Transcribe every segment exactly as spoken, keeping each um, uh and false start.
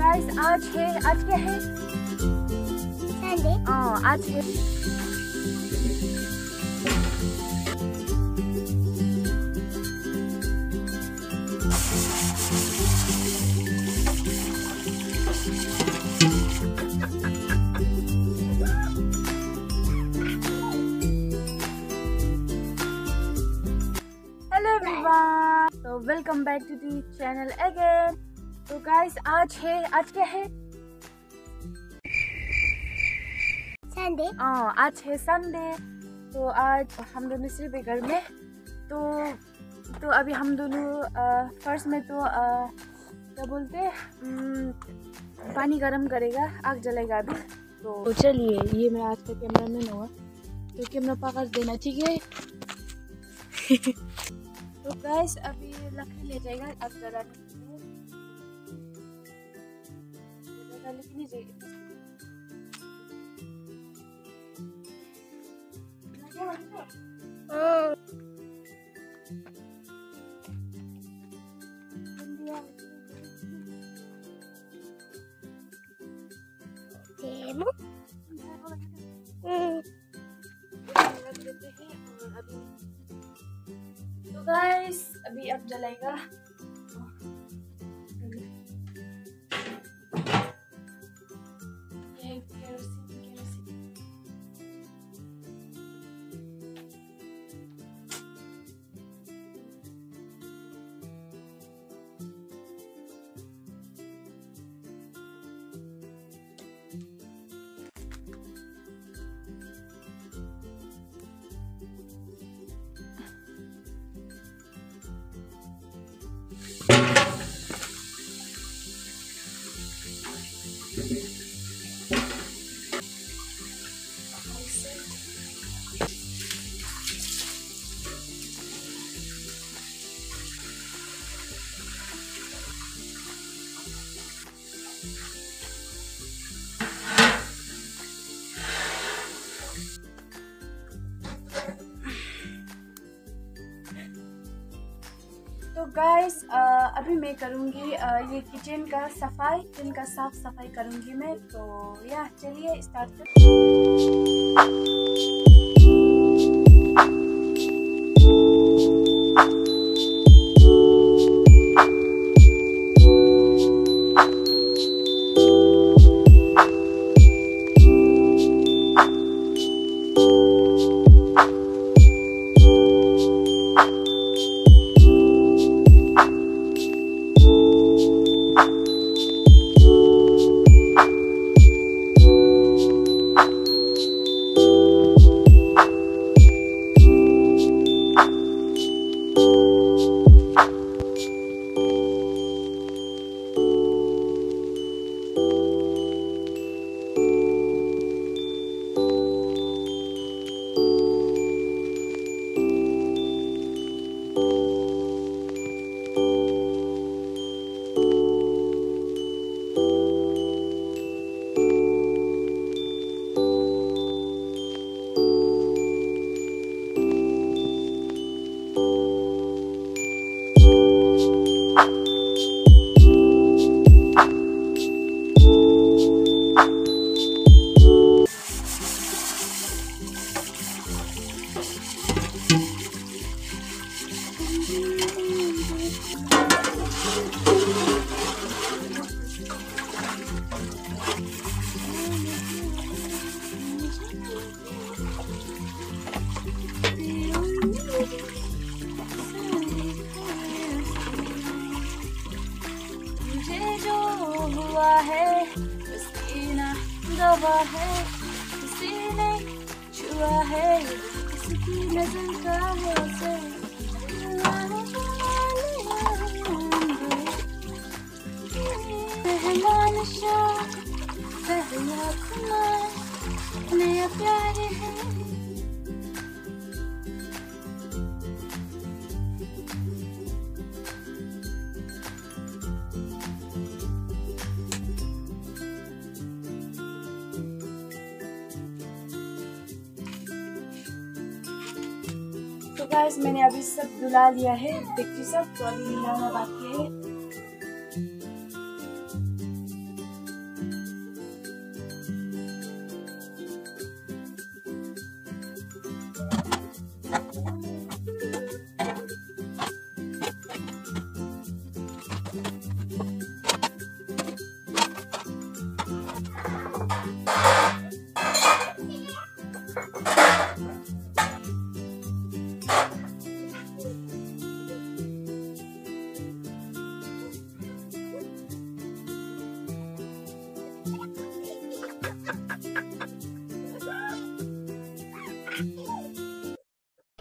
Guys आज है आज क्या है संडे। हाँ आज है हेलो एवरीवन, तो welcome back to the channel again. तो गाइस आज है आज क्या है संडे। हाँ आज है संडे। तो आज हम दोनों सिर्फ घर में तो तो अभी हम दोनों फर्स्ट में तो आ, क्या बोलते हैं पानी गरम करेगा, आग जलेगा अभी। तो, तो चलिए, ये मेरा आज का कैमरा मैन हुआ तो कैमरा पकड़ देना, ठीक है। तो गाइस अभी लकड़ी ले जाएगा आग जलाने के लिए, लेकिन नहीं जाएगी। तो गाइस अभी अब जलाएगा। ये केरोसिन केरोसिन तो गाइस अभी मैं करूँगी ये किचन का सफाई, किचन का साफ सफाई करूँगी मैं। तो या चलिए स्टार्ट कर। है किसी ना दवा है, किसी ने छुआ है, किसी की नजर का है उसे पहला नशा पहला खुमार नया प्यार है। तो गाइस मैंने अभी सब धुला लिया है, देखिए सब, तो अभी मिलाना बाकी है।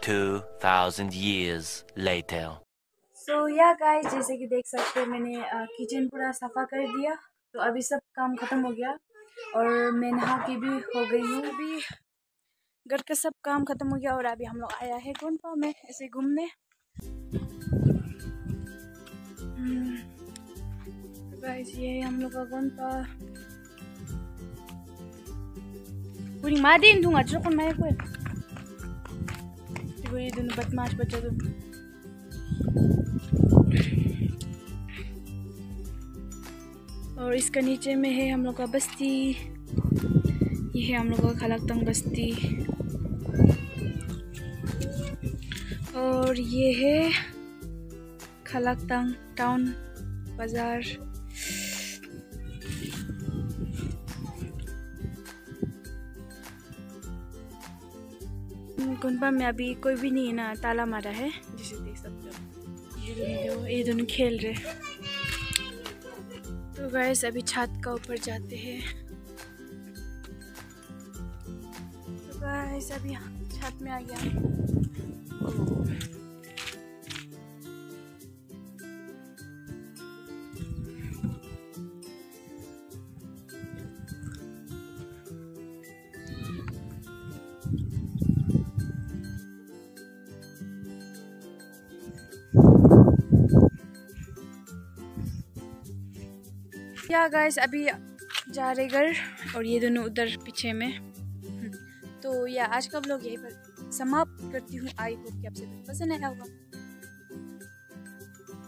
two thousand years later. सो या गाइस, जैसे कि देख सकते हो मैंने किचन पूरा सफ़ा कर दिया। तो अभी सब काम ख़त्म हो गया और मैं नहा के भी हो गई हूँ। अभी घर का सब काम ख़त्म हो गया और अभी हम लोग आया है गोनपा में ऐसे घूमने। तो गाइस ये है हम लोग का गोनपा। पूरी माँ दिन दूँगा जो कौन मैं कोई पूरी दोनों बदमाश बच्चा तुम। और इसका नीचे में है हम लोग का बस्ती। ये है हम लोग का खलाक्तंग बस्ती और ये है खलाक्तंग टाउन बाजार। गोनपा में अभी कोई भी नहीं है ना, ताला मारा है जैसे देख सकते हो। ये दोनों ये दोनों खेल रहे। तो गाइस अभी छत का ऊपर जाते हैं। तो गाइस अभी छत में आ गया। या गाइस अभी जा रहे घर और ये दोनों उधर पीछे में। तो या आज का व्लॉग यहीं पर समाप्त करती हूँ। आई होप कि आपसे पसंद आया होगा।